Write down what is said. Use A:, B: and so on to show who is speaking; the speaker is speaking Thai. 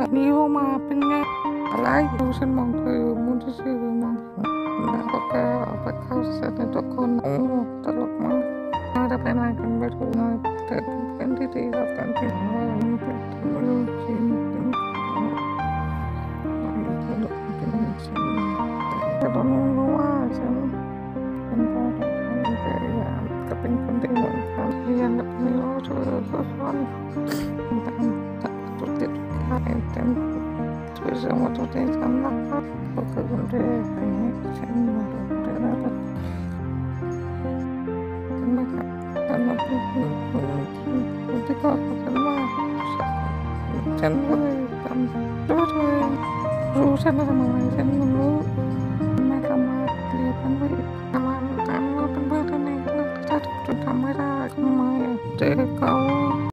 A: นี้ออกมาเป็นไงอะไรดูฉันมองเธอมุนที่ชื่อมองแล้วก็แกเอาไปเข้าเสร็จในทุกคนโอ้ตลกมากน่าจะเป็นอะไรกันไม่รู้นะแต่เป็นที่ดีกับกันที่ว่ามันเป็นไม่รู้จริงเป็นตลกเป็นจริงแต่ตอนนี้รู้ว่าฉันเป็นพ่อของฉันพยายามก็เป็นคนที่เหมือนกันพยายามแบบนี้ว่าเธอก็สอนตามตัวติดข้าเต็มช่วยสมตัวเองทำนะครับก็คือคนเดียวไปฉันมาดูได้แล้วฉันไม่ค่ะฉันมาพูดคนที่ก็ฉันว่าฉันก็เลยทำด้วยตัวเองรู้ฉันจะทำอะไรฉันรู้ไม่ทำมาเรียกกันไว้ทำมาการว่าเป็นเพื่อนกันเองแล้วถ้าจุดทำไม่ได้ทำไมเจอเขา